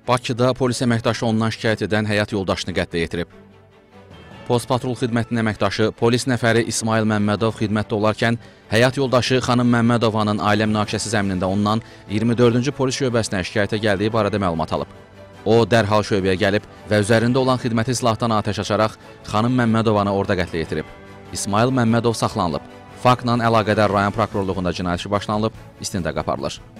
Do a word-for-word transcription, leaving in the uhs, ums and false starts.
Bakıda polis əməkdaşı ondan şikayət edən həyat yoldaşını qətlə yetirib. Postpatrul xidmətinin əməkdaşı polis nəfəri İsmail Məmmədov xidmətdə olarkən həyat yoldaşı xanım Məmmədovanın ailə münaqişəsi zəminində ondan iyirmi dördüncü polis şöbəsinə şikayətə gəldiyi barədə məlumat alıb. O, dərhal şöbəyə gəlib və üzərində olan xidməti silahdan atəş açaraq xanım Məmmədovanı orada qətlə yetirib. İsmail Məmmədov saxlanılıb. Faktla əlaqədar rayon prokurorluğunda cinayət işi başlanılıb, istintaq aparılır.